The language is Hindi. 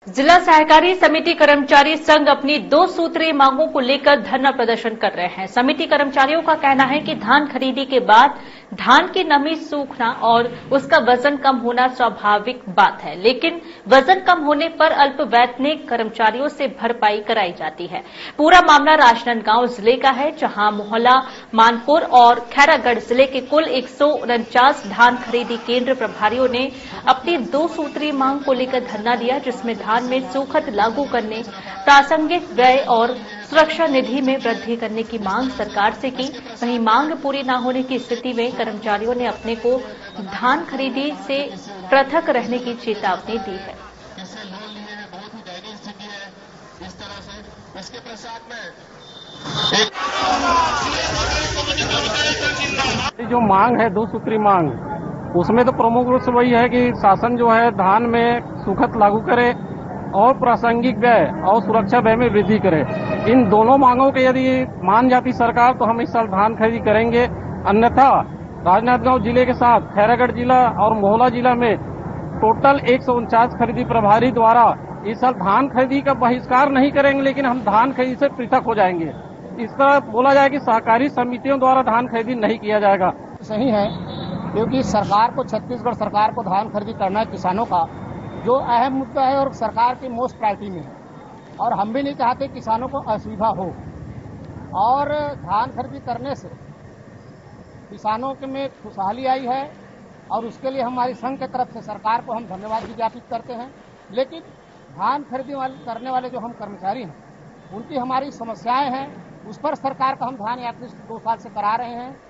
जिला सहकारी समिति कर्मचारी संघ अपनी 2 सूत्रीय मांगों को लेकर धरना प्रदर्शन कर रहे हैं। समिति कर्मचारियों का कहना है कि धान खरीदी के बाद धान की नमी सूखना और उसका वजन कम होना स्वाभाविक बात है, लेकिन वजन कम होने पर अल्पवैतनिक कर्मचारियों से भरपाई कराई जाती है। पूरा मामला राजनांदगांव जिले का है, जहां मोहल्ला मानपुर और खैरागढ़ जिले के कुल 149 धान खरीदी केंद्र प्रभारियों ने अपनी 2 सूत्रीय मांग को लेकर धरना दिया, जिसमें धान में सूखत लागू करने, प्रासंगिक व्यय और सुरक्षा निधि में वृद्धि करने की मांग सरकार से की। वहीं मांग पूरी न होने की स्थिति में कर्मचारियों ने अपने को धान खरीदी से पृथक रहने की चेतावनी दी है। जो मांग है 2 सूत्री मांग, उसमें तो प्रमुख रूप से वही है कि शासन जो है धान में सूखत लागू करे और प्रासंगिक व्यय और सुरक्षा व्यय में वृद्धि करे। इन दोनों मांगों के यदि मान जाती सरकार तो हम इस साल धान खरीदी करेंगे, अन्यथा राजनांदगांव जिले के साथ खैरागढ़ जिला और मोहल्ला जिला में टोटल 149 खरीदी प्रभारी द्वारा इस साल धान खरीदी का बहिष्कार नहीं करेंगे, लेकिन हम धान खरीदी से पृथक हो जाएंगे। इस तरह बोला जाए कि सहकारी समितियों द्वारा धान खरीदी नहीं किया जाएगा। सही है, क्योंकि सरकार को, छत्तीसगढ़ सरकार को धान खरीदी करना है किसानों का जो अहम मुद्दा है और सरकार की मोस्ट प्रायोरिटी में है। और हम भी नहीं चाहते किसानों को असुविधा हो, और धान खरीदी करने से किसानों के में खुशहाली आई है और उसके लिए हमारी संघ की तरफ से सरकार को हम धन्यवाद भी ज्ञापित करते हैं। लेकिन धान खरीदी करने वाले जो हम कर्मचारी हैं, उनकी हमारी समस्याएं हैं, उस पर सरकार का हम धान यात्री 2 साल से करा रहे हैं।